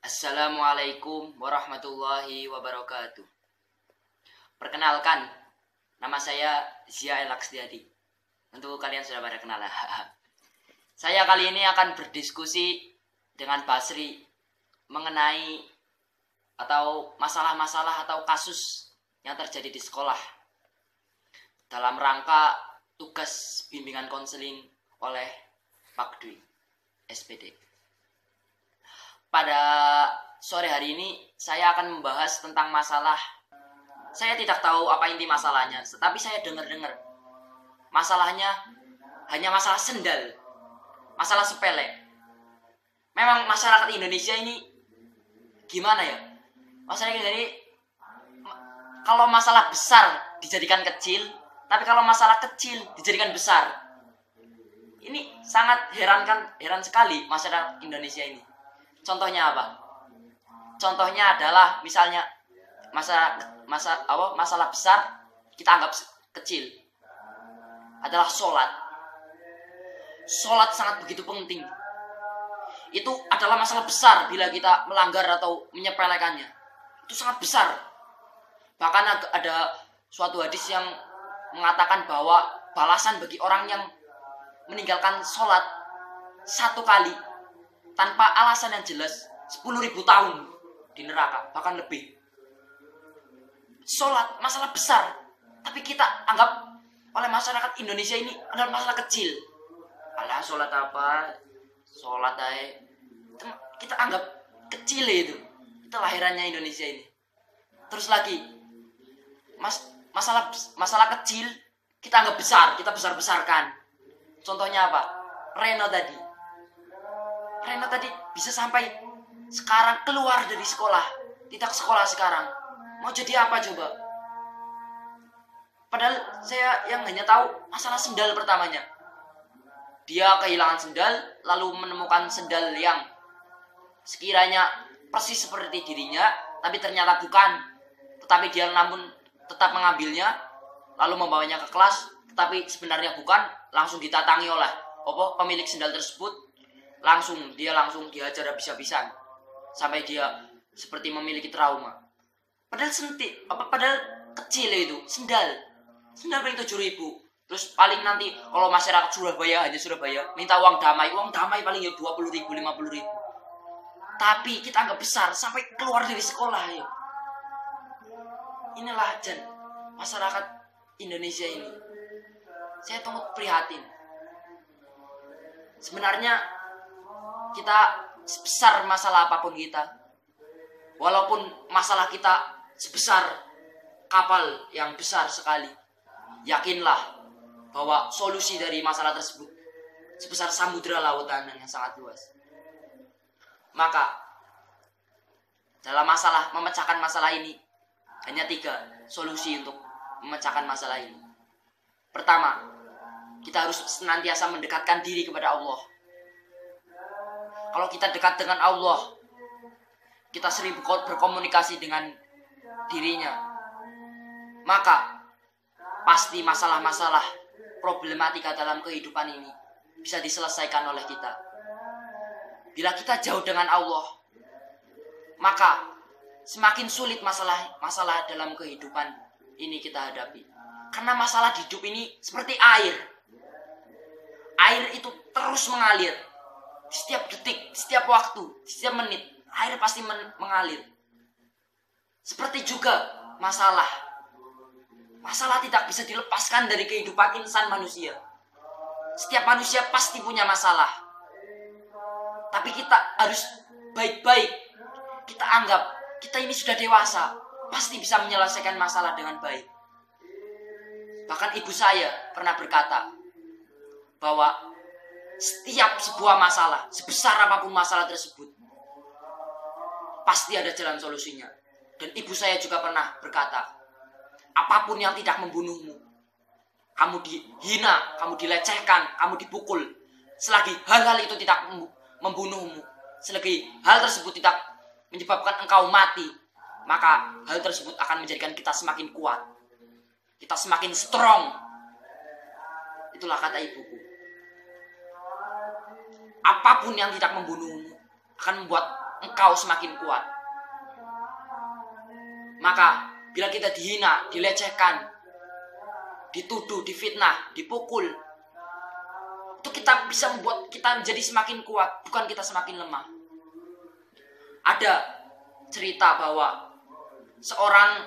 Assalamualaikum warahmatullahi wabarakatuh. Perkenalkan, nama saya Zia Elaksdiadi. Tentu kalian sudah pada kenal. Saya kali ini akan berdiskusi dengan Basri mengenai atau masalah-masalah atau kasus yang terjadi di sekolah dalam rangka tugas bimbingan konseling oleh Pak Dwi SPD. Pada sore hari ini saya akan membahas tentang masalah. Saya tidak tahu apa inti masalahnya, tetapi saya dengar-dengar masalahnya hanya masalah sendal, masalah sepele. Memang masyarakat Indonesia ini gimana ya? Masyarakat Indonesia ini kalau masalah besar dijadikan kecil, tapi kalau masalah kecil dijadikan besar. Ini sangat heran sekali masyarakat Indonesia ini. Contohnya apa? Contohnya adalah misalnya masalah besar kita anggap kecil adalah sholat. Sholat sangat begitu penting. Itu adalah masalah besar bila kita melanggar atau menyepelekannya. Itu sangat besar. Bahkan ada suatu hadis yang mengatakan bahwa balasan bagi orang yang meninggalkan sholat satu kali tanpa alasan yang jelas 10.000 tahun di neraka, bahkan lebih. Sholat masalah besar, tapi kita anggap oleh masyarakat Indonesia ini adalah masalah kecil. Alah, sholat apa? Sholat aja. Kita anggap kecil itu. Itu lahirannya Indonesia ini. Terus lagi, masalah kecil kita anggap besar, kita besar-besarkan. Contohnya apa? Reno tadi bisa sampai sekarang keluar dari sekolah, tidak sekolah sekarang. Mau jadi apa coba? Padahal saya yang hanya tahu masalah sendal pertamanya. Dia kehilangan sendal, lalu menemukan sendal yang sekiranya persis seperti dirinya, tapi ternyata bukan. Tetapi dia namun tetap mengambilnya, lalu membawanya ke kelas, tetapi sebenarnya bukan. Langsung ditatangi oleh pemilik sendal tersebut. Langsung dihajar habis-habisan sampai dia seperti memiliki trauma. Padahal kecil itu sendal paling 7.000. Terus paling nanti kalau masyarakat Surabaya minta uang damai paling ya 20.000 50.000. Tapi kita anggap besar sampai keluar dari sekolah ya. Inilah masyarakat Indonesia ini. Saya tunggu prihatin. Sebenarnya kita sebesar masalah apapun kita, walaupun masalah kita sebesar kapal yang besar sekali, yakinlah bahwa solusi dari masalah tersebut sebesar samudera lautan yang sangat luas. Maka dalam memecahkan masalah ini hanya 3 solusi untuk memecahkan masalah ini. Pertama, kita harus senantiasa mendekatkan diri kepada Allah. Kalau kita dekat dengan Allah, kita sering berkomunikasi dengan dirinya, maka pasti masalah-masalah problematika dalam kehidupan ini bisa diselesaikan oleh kita. Bila kita jauh dengan Allah, maka semakin sulit masalah dalam kehidupan ini kita hadapi. Karena masalah di hidup ini seperti air. Air itu terus mengalir. Setiap detik, setiap waktu, setiap menit, air pasti mengalir. Seperti juga masalah. Masalah tidak bisa dilepaskan dari kehidupan insan manusia. Setiap manusia pasti punya masalah. Tapi kita harus baik-baik. Kita anggap kita ini sudah dewasa, pasti bisa menyelesaikan masalah dengan baik. Bahkan ibu saya pernah berkata bahwa setiap sebuah masalah, sebesar apapun masalah tersebut, pasti ada jalan solusinya. Dan ibu saya juga pernah berkata, apapun yang tidak membunuhmu, kamu dihina, kamu dilecehkan, kamu dipukul, selagi hal-hal itu tidak membunuhmu, selagi hal tersebut tidak menyebabkan engkau mati, maka hal tersebut akan menjadikan kita semakin kuat, kita semakin strong. Itulah kata ibuku. Apapun yang tidak membunuhmu akan membuat engkau semakin kuat. Maka bila kita dihina, dilecehkan, dituduh, difitnah, dipukul, itu kita bisa membuat kita menjadi semakin kuat, bukan kita semakin lemah. Ada cerita bahwa seorang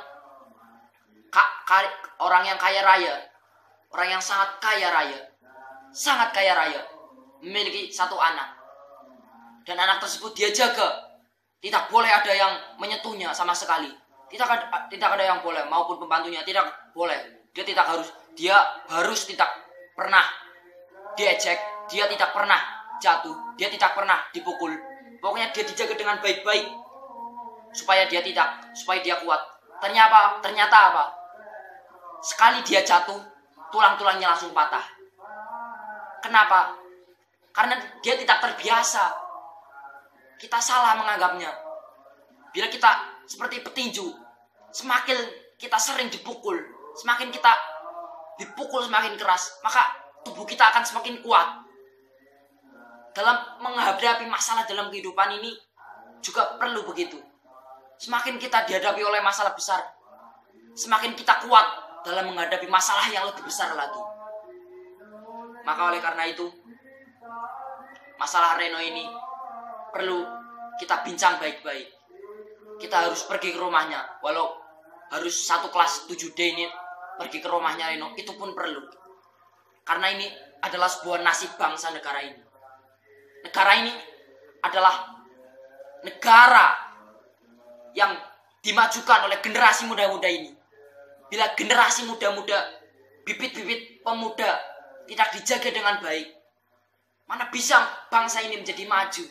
orang yang kaya raya, orang yang sangat kaya raya, memiliki satu anak. Dan anak tersebut dia jaga. Tidak boleh ada yang menyentuhnya sama sekali. Tidak ada yang boleh, maupun pembantunya tidak boleh. Dia harus tidak pernah diejek, dia tidak pernah jatuh, dia tidak pernah dipukul. Pokoknya dia dijaga dengan baik-baik supaya dia kuat. Ternyata apa? Sekali dia jatuh, tulang-tulangnya langsung patah. Kenapa? Karena dia tidak terbiasa. Kita salah menganggapnya. Bila kita seperti petinju, semakin kita sering dipukul, semakin kita dipukul semakin keras, maka tubuh kita akan semakin kuat. Dalam menghadapi masalah dalam kehidupan ini juga perlu begitu. Semakin kita dihadapi oleh masalah besar, semakin kita kuat dalam menghadapi masalah yang lebih besar lagi. Maka oleh karena itu, masalah Reno ini perlu kita bincang baik-baik. Kita harus pergi ke rumahnya, walau harus satu kelas 7D ini pergi ke rumahnya Reno, itu pun perlu. Karena ini adalah sebuah nasib bangsa negara ini. Negara ini adalah negara yang dimajukan oleh generasi muda-muda ini. Bila generasi muda-muda, bibit-bibit pemuda tidak dijaga dengan baik, mana bisa bangsa ini menjadi maju?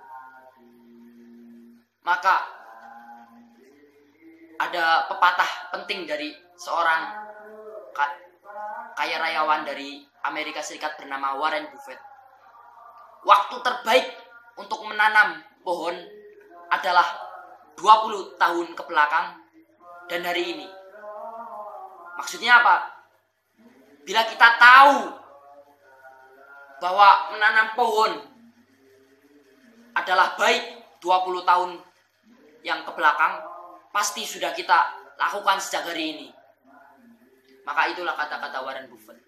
Maka ada pepatah penting dari seorang kaya rayawan dari Amerika Serikat bernama Warren Buffett. Waktu terbaik untuk menanam pohon adalah 20 tahun ke belakang dan hari ini. Maksudnya apa? Bila kita tahu bahwa menanam pohon adalah baik 20 tahun yang ke belakang, pasti sudah kita lakukan sejak hari ini. Maka itulah kata-kata Warren Buffett.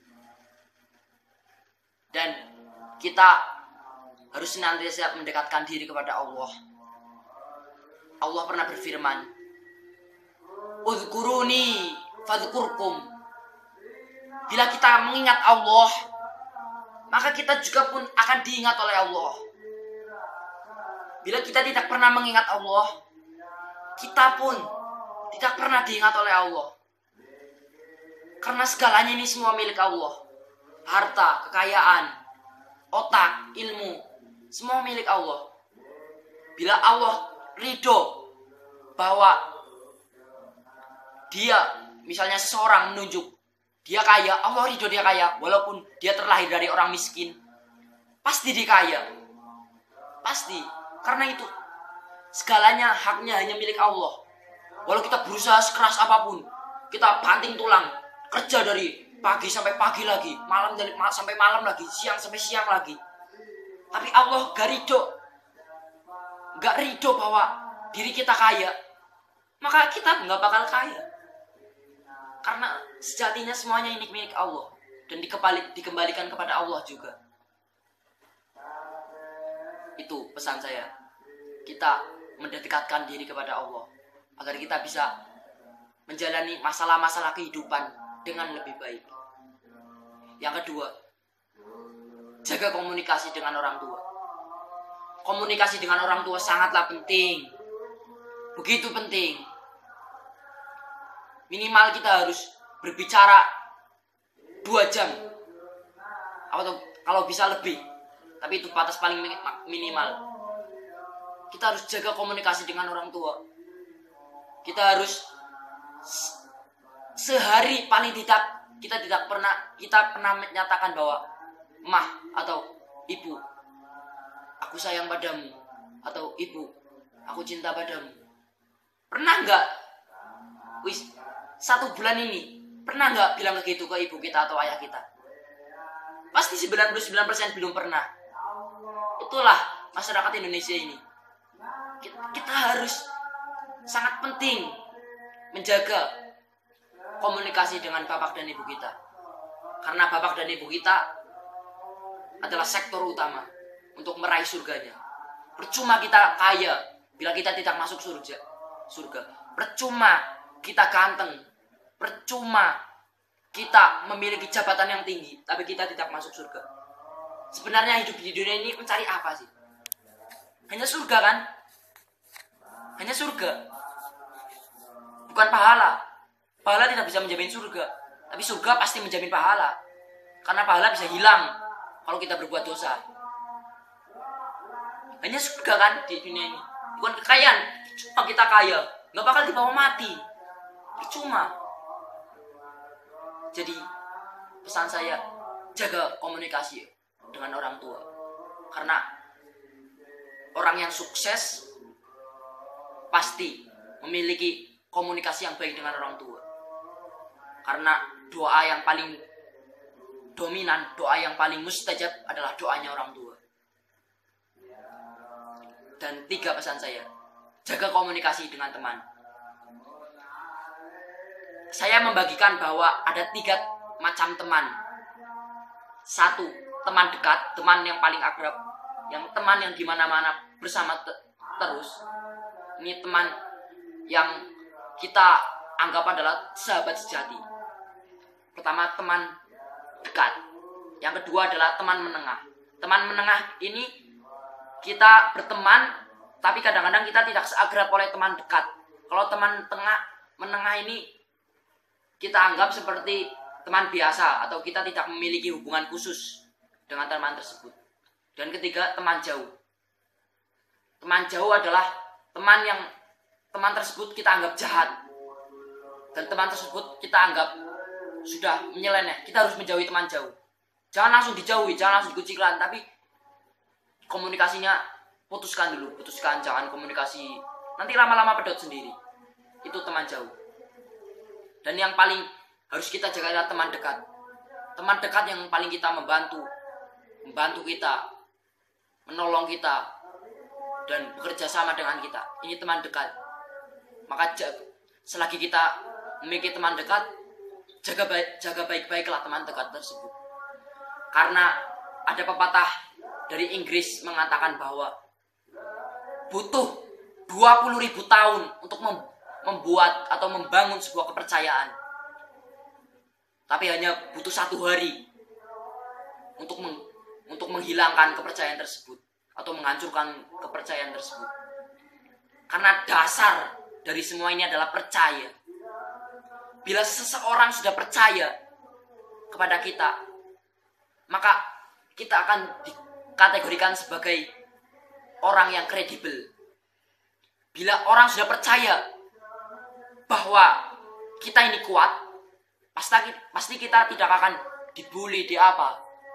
Dan kita harus senantiasa mendekatkan diri kepada Allah. Allah pernah berfirman, "Udhkuruni fadhkurkum." Bila kita mengingat Allah, maka kita juga pun akan diingat oleh Allah. Bila kita tidak pernah mengingat Allah, kita pun tidak pernah diingat oleh Allah. Karena segalanya ini semua milik Allah. Harta, kekayaan, otak, ilmu, semua milik Allah. Bila Allah ridho bahwa dia, misalnya seseorang menunjuk dia kaya, Allah ridho dia kaya, walaupun dia terlahir dari orang miskin, pasti dia kaya. Pasti. Karena itu segalanya haknya hanya milik Allah. Walau kita berusaha sekeras apapun, kita banting tulang, kerja dari pagi sampai pagi lagi, malam sampai malam lagi, siang sampai siang lagi, tapi Allah gak ridho bahwa diri kita kaya, maka kita gak bakal kaya. Karena sejatinya semuanya ini milik Allah dan dikembalikan kepada Allah juga. Itu pesan saya. Kita mendekatkan diri kepada Allah agar kita bisa menjalani masalah-masalah kehidupan dengan lebih baik. Yang kedua, jaga komunikasi dengan orang tua. Komunikasi dengan orang tua sangatlah penting. Begitu penting. Minimal kita harus berbicara 2 jam. Atau kalau bisa lebih. Tapi itu batas paling minimal. Kita harus jaga komunikasi dengan orang tua. Kita harus sehari paling tidak kita pernah menyatakan bahwa Mah atau Ibu, aku sayang padamu, atau Ibu, aku cinta padamu. Pernah nggak? 1 bulan ini pernah nggak bilang begitu ke ibu kita atau ayah kita? Pasti 99% belum pernah. Itulah masyarakat Indonesia ini. kita harus sangat penting menjaga komunikasi dengan bapak dan ibu kita. Karena bapak dan ibu kita adalah sektor utama untuk meraih surganya. Percuma kita kaya bila kita tidak masuk surga. Percuma kita ganteng. Percuma kita memiliki jabatan yang tinggi, tapi kita tidak masuk surga. Sebenarnya hidup di dunia ini mencari apa sih? Hanya surga kan? Hanya surga. Bukan pahala. Pahala tidak bisa menjamin surga. Tapi surga pasti menjamin pahala. Karena pahala bisa hilang kalau kita berbuat dosa. Hanya surga kan di dunia ini. Bukan kekayaan. Cuma kita kaya, nggak bakal dibawa mati. Percuma. Jadi pesan saya, jaga komunikasi dengan orang tua. Karena orang yang sukses pasti memiliki komunikasi yang baik dengan orang tua. Karena doa yang paling dominan, doa yang paling mustajab adalah doanya orang tua. Dan 3 pesan saya, jaga komunikasi dengan teman. Saya membagikan bahwa ada 3 macam teman. 1, teman dekat, teman yang paling akrab, yang teman yang dimana-mana bersama terus. Ini teman yang kita anggap adalah sahabat sejati. Pertama, teman dekat. Yang kedua adalah teman menengah. Teman menengah ini kita berteman, tapi kadang-kadang kita tidak seakrab oleh teman dekat. Kalau teman menengah ini kita anggap seperti teman biasa, atau kita tidak memiliki hubungan khusus dengan teman tersebut. Dan ketiga, teman jauh. Teman jauh adalah teman tersebut kita anggap jahat, dan teman tersebut kita anggap sudah menyeleneh. Kita harus menjauhi teman jauh. Jangan langsung dijauhi, jangan langsung dikucilkan, tapi komunikasinya putuskan dulu, jangan komunikasi. Nanti lama-lama pedot sendiri. Itu teman jauh. Dan yang paling harus kita jaga adalah teman dekat. Teman dekat yang paling kita membantu kita, menolong kita, dan bekerja sama dengan kita. Ini teman dekat. Maka selagi kita memiliki teman dekat, jaga baik-baiklah teman dekat tersebut. Karena ada pepatah dari Inggris mengatakan bahwa butuh 20.000 tahun untuk membuat atau membangun sebuah kepercayaan, tapi hanya butuh 1 hari untuk menghilangkan kepercayaan tersebut atau menghancurkan kepercayaan tersebut. Karena dasar dari semua ini adalah percaya. Bila seseorang sudah percaya kepada kita, maka kita akan dikategorikan sebagai orang yang kredibel. Bila orang sudah percaya bahwa kita ini kuat, pasti kita tidak akan dibully di apa.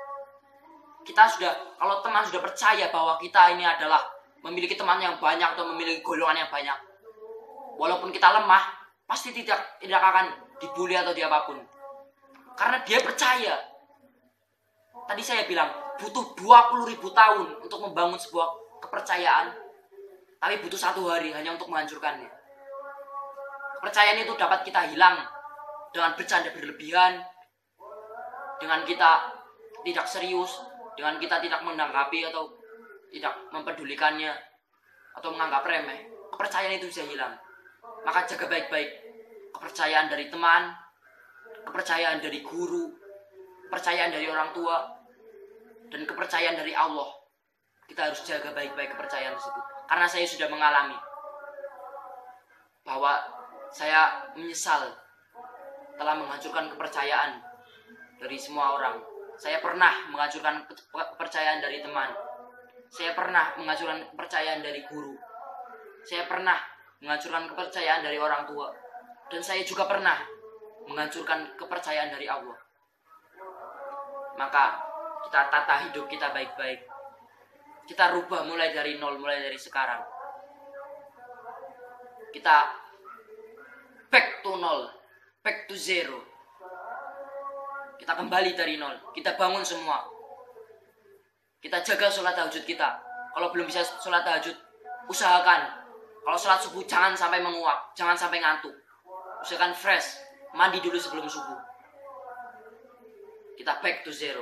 Kalau teman sudah percaya bahwa kita ini adalah memiliki teman yang banyak atau memiliki golongan yang banyak, walaupun kita lemah, pasti tidak akan dibully atau diapapun. Karena dia percaya. Tadi saya bilang butuh 20.000 tahun untuk membangun sebuah kepercayaan, tapi butuh 1 hari hanya untuk menghancurkannya. Kepercayaan itu dapat kita hilang dengan bercanda berlebihan, dengan kita tidak serius, dengan kita tidak menanggapi atau tidak mempedulikannya atau menganggap remeh. Kepercayaan itu bisa hilang. Maka jaga baik-baik kepercayaan dari teman, kepercayaan dari guru, kepercayaan dari orang tua, dan kepercayaan dari Allah. Kita harus jaga baik-baik kepercayaan tersebut. Karena saya sudah mengalami bahwa saya menyesal telah menghancurkan kepercayaan dari semua orang. Saya pernah menghancurkan kepercayaan dari teman. Saya pernah menghancurkan kepercayaan dari guru. Saya pernah menghancurkan kepercayaan dari orang tua. Dan saya juga pernah menghancurkan kepercayaan dari Allah. Maka kita tata hidup kita baik-baik. Kita rubah mulai dari nol, mulai dari sekarang. Kita back to nol, back to zero. Kita kembali dari nol. Kita bangun semua. Kita jaga sholat tahajud kita. Kalau belum bisa sholat tahajud, usahakan kalau sholat subuh jangan sampai menguap, jangan sampai ngantuk. Usahakan fresh, mandi dulu sebelum subuh. Kita back to zero.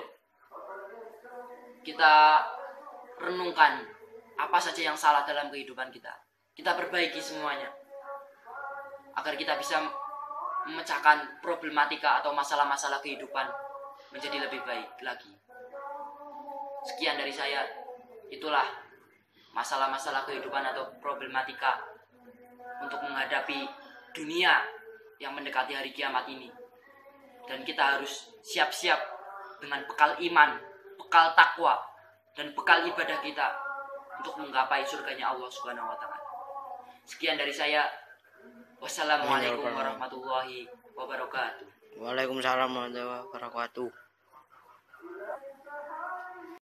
Kita renungkan apa saja yang salah dalam kehidupan kita. Kita perbaiki semuanya agar kita bisa memecahkan problematika atau masalah-masalah kehidupan menjadi lebih baik lagi. Sekian dari saya. Itulah masalah-masalah kehidupan atau problematika untuk menghadapi dunia yang mendekati hari kiamat ini. Dan kita harus siap-siap dengan bekal iman, bekal takwa, dan bekal ibadah kita untuk menggapai surganya Allah Subhanahu wa taala. Sekian dari saya. Wassalamualaikum warahmatullahi wabarakatuh. Waalaikumsalam warahmatullahi wabarakatuh.